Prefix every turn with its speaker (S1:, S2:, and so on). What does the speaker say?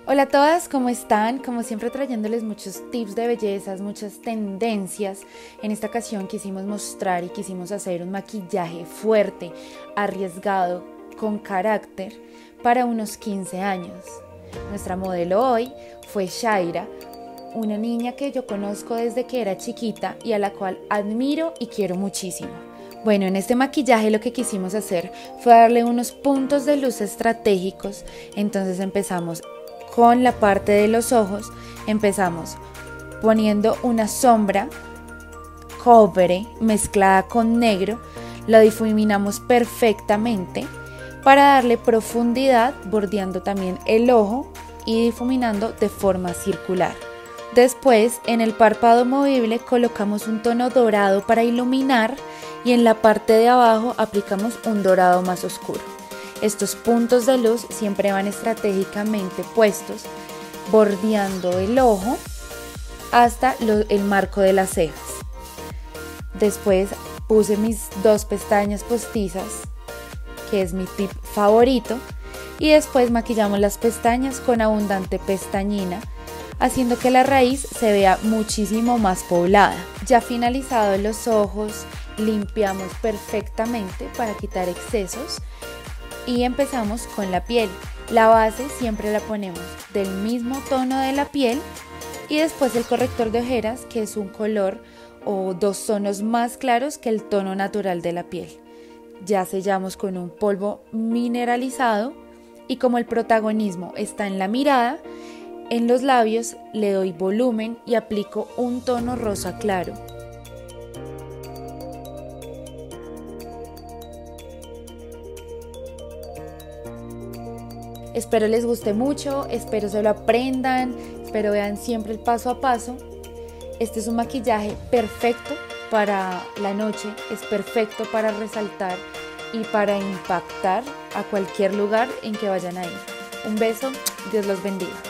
S1: Hola a todas, ¿cómo están? Como siempre trayéndoles muchos tips de bellezas, muchas tendencias. En esta ocasión quisimos mostrar y quisimos hacer un maquillaje fuerte, arriesgado, con carácter para unos 15 años. Nuestra modelo hoy fue Shaira, una niña que yo conozco desde que era chiquita y a la cual admiro y quiero muchísimo. Bueno, en este maquillaje lo que quisimos hacer fue darle unos puntos de luz estratégicos. Entonces empezamos con la parte de los ojos, empezamos poniendo una sombra cobre mezclada con negro, lo difuminamos perfectamente para darle profundidad, bordeando también el ojo y difuminando de forma circular. Después, en el párpado movible colocamos un tono dorado para iluminar y en la parte de abajo aplicamos un dorado más oscuro. Estos puntos de luz siempre van estratégicamente puestos, bordeando el ojo hasta el marco de las cejas. Después puse mis dos pestañas postizas, que es mi tip favorito, y después maquillamos las pestañas con abundante pestañina, haciendo que la raíz se vea muchísimo más poblada. Ya finalizados los ojos, limpiamos perfectamente para quitar excesos y empezamos con la piel. La base siempre la ponemos del mismo tono de la piel y después el corrector de ojeras, que es un color o dos tonos más claros que el tono natural de la piel. Ya sellamos con un polvo mineralizado y como el protagonismo está en la mirada, en los labios le doy volumen y aplico un tono rosa claro. Espero les guste mucho, espero se lo aprendan, espero vean siempre el paso a paso. Este es un maquillaje perfecto para la noche, es perfecto para resaltar y para impactar a cualquier lugar en que vayan a ir. Un beso, Dios los bendiga.